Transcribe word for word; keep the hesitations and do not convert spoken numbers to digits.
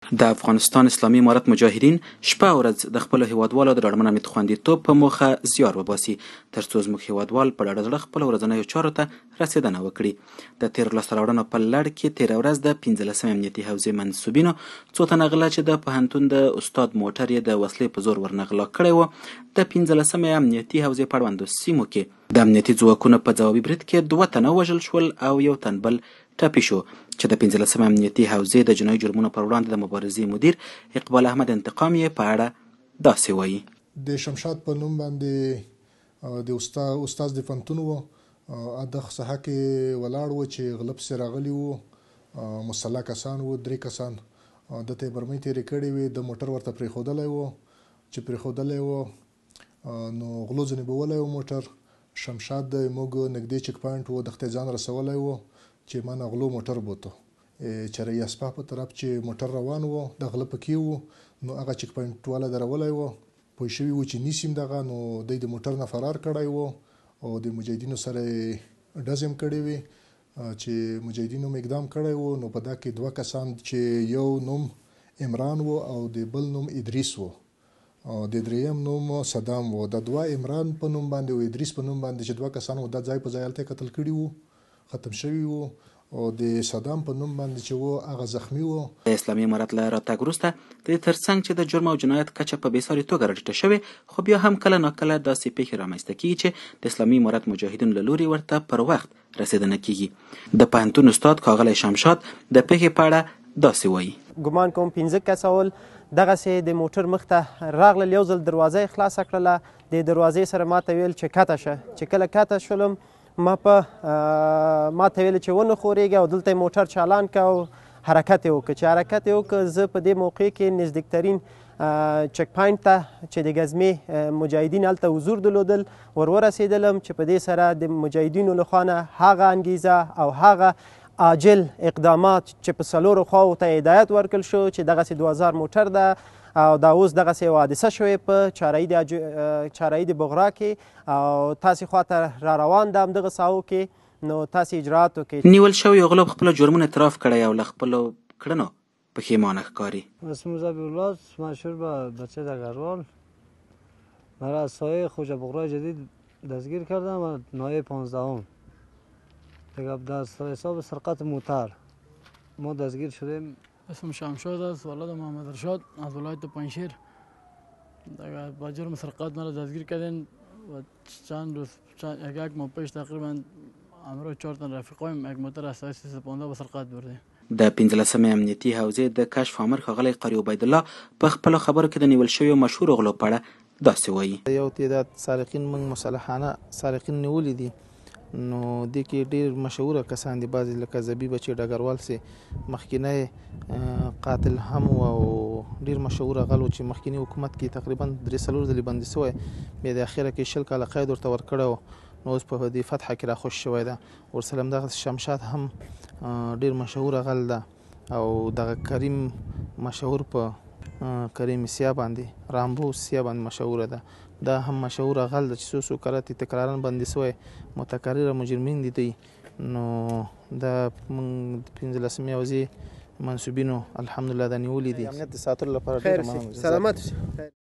د افغانستان اسلامي امارت مجاهدین شپه او ورځ د خپلو هیوادوالو د ډاډمن امنیت خوندیتوب په موخه زیار وباسي تر څو زموږ هیوادوال په ډاډه زړه خپلو ورځنیو چارو ته رسېدنه وکړي. د تېرو لاسته راوړنو په لړ کې تېره ورځ د پنځلسمې امنیتي حوزې منصوبینو څو تنه غله چې د پوهنتون د استاد موټر یې د وسلې په زور ورنغلا کړی و، د پنځلسمې امنیتي حوزې په اړوندو سیمو کې د امنیتي ځواکونو په ځوابي برید کې دوه تنه وژل شول او یو تن بل ټپي شو، چې د پنځلسمې امنیتي حوزې د جنایي جرمونو پر وړاندې د مبارزې مدیر اقبال احمد انتقام یې په اړه داسې وایي. د شمشاد په نوم باندې د استاد استاد د پوهنتون و، دغه ساحه کې ولاړ و چې غله پسې راغلي وو، مسلح کسان وو، درې کسان ده ته یې برمۍ تېرې کړې وې، د موټر ورته پرېښودلی و، چې پرېښودلی و نو غلو ځینې بولی و موټر. شمشاد د موږ نږدې چک پاینټ و، دغه ته ځان رسولی و چې ما نه غلو موټر بوته چرایي اسپاه په طرف چې موټر روان و، د غله پکې و، نو هغه چک پاینټ والا درولی و، پوه شوي و چې نیسي هم دغه، نو دی د موټر نه فرار کړی و او د مجاهدینو سره یې ډزې هم کړې وې چې مجاهدینو هم اقدام کړی و. نو په دا کې دوه کسان چې یو نوم عمران و او د بل نوم ادریس و او د دریم نوم صدام و. د دوه عمران په نوم باندې او ادریس په نوم باندې چې دوه کسان و دا ځای په ځای هلته قتل کړي وو، ختم شوي وو، او د صدام په نوم باندې چې و هغه زخمي و. د اسلامي امارت له راتګ وروسته د دې ترڅنګ چې د جرم او جنایت کچه په بېساري توګه راټیټه شوې، خو بیا هم کله ناکله داسې پیښې رامنځته کیږي چې د اسلامي امارت مجاهدینو له لوري ورته پر وخت رسېدنه کیږي. د پوهنتون استاد ښاغلی شمشاد د پیښې په اړه داسې وایي. ګمان کوم پنځه کسه ول، دغسې د موټر مخ ته راغلل، یو ځل دروازه یې خلاصه کړله، د دروازې سره ما ته ویل چې کته شه، چې کله کته شولم ما په ما ته ویل چې ونه خورېږه او دلته یې موټر چالان که او حرکت یې وکړه. چې حرکت یې وکړه زه په دې موقع کې نزدیکترین چک پاینټ ته چې د ګزمې مجاهدین هلته حضور درلودل ور ورسېدلم، چې په دې سره د مجاهدینو له خوا نه هغه انګیزه او هغه عاجل اقدامات چې په څلورو خواو ته هدایت ورکړل شو چې دغسې دوه هزار موټر ده او دا اوس دغسې یوه حادثه شوې په چارایي د بغرا کې او تاسې خواته را روان ده همدغه ساحو کې، نو تاسې اجراات وکړئ. نیول شویو غلو په خپلو جرمونو اعتراف کړی او له خپلو کړنو پښیمانه ښکاري. اسم ذبیحالله، مشهور به بچه دگروال، مرا از سایه خوجا بغرا جدید دستگیر کردم و نایه پانزدهم دیگه در حساب سرقت موتر ما دستگیر شدیم. اسم شمشاد است، ولد محمد ارشاد از ولایت پنجشیر. دیگه با جرم سرقت مرا دستگیر کردین و چند روز چند یک ماه پیش تقریبا امروز چهار تن رفیقایم یک موتر از سایه سیصد پانزده به سرقت بردیم. د پنځلسمې امنیتي حوزې د کشف امر ښاغلی قاري عبیدالله په خپلو خبرو کې د نیول شویو مشهورو غلو په اړه داسې وایي. یو تعداد سارقین موږ مسلحانه سارقین نیولي دي، نو دې کې ډېر مشهوره کسان دي، بعضې لکه زبي بچي ډګروال سي مخکینی قاتل هم و او ډېر مشهوره غل و چې مخکینی حکومت کې تقریبا درې څلور ځلې بندي سوی، بیا د اخره کې شل کاله قید ورته ورکړی و، نو اوس په دې فتحه کې راخوش شوی ده. ورسره همدغه شمشاد هم ډېر مشهوره غل ده او دغه کریم مشهور په کریم سیا باندې رامبو سیا باندې مشهوره ده، دا هم مشهوره غل ده چې څو څو کاله تکرارا بندي سوی، متکرره مجرمین دي دی. نو دا موږ د پنځلسمې حوزې منصوبینو الحمدلله دا نیولي دي. امنیت د ساتلو لپاره ډېر سلامت